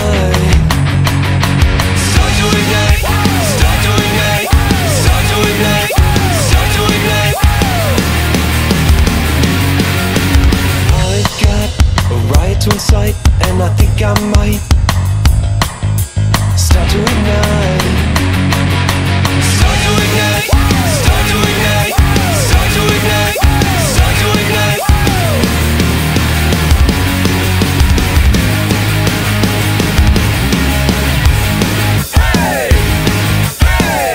ignite. Start to ignite. Start to ignite. Start to ignite. Start to ignite. I've got a riot to incite, and I think I might start to ignite. Start to ignite. Start to ignite. Start to ignite. Start to ignite. Hey! Hey!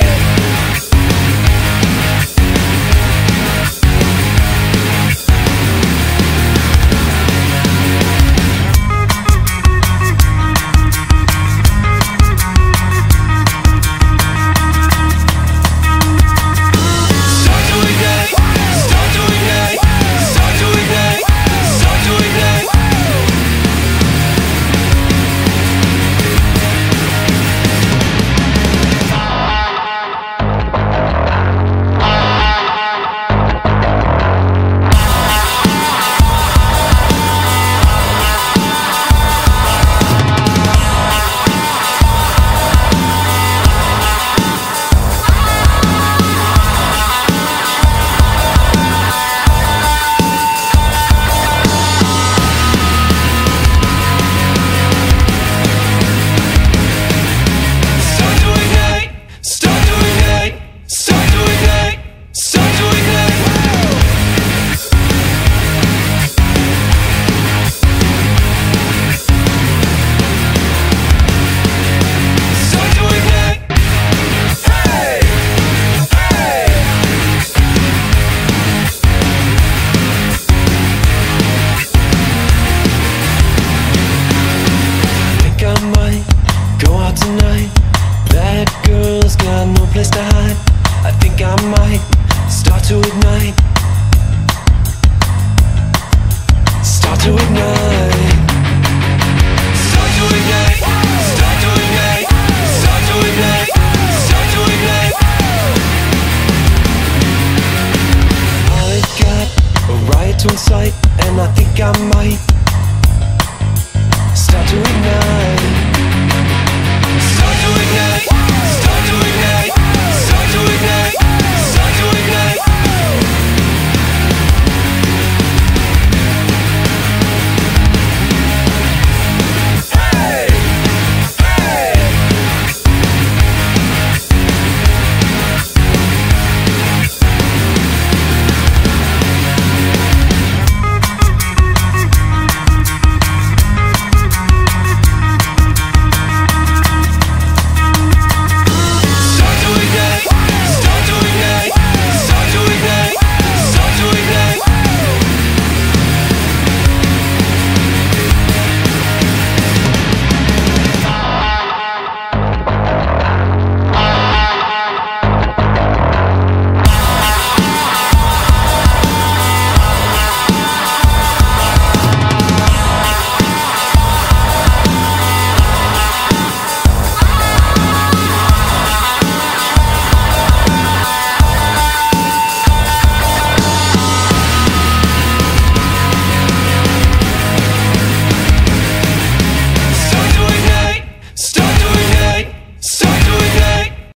Place to hide. I think I might start to ignite.